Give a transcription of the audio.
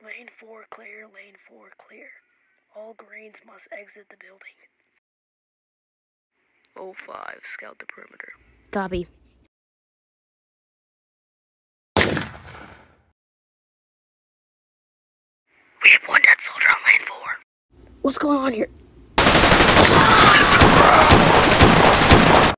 Lane 4 clear, lane 4 clear. All Greens must exit the building. 05, scout the perimeter. Copy. We have one dead soldier on lane 4. What's going on here?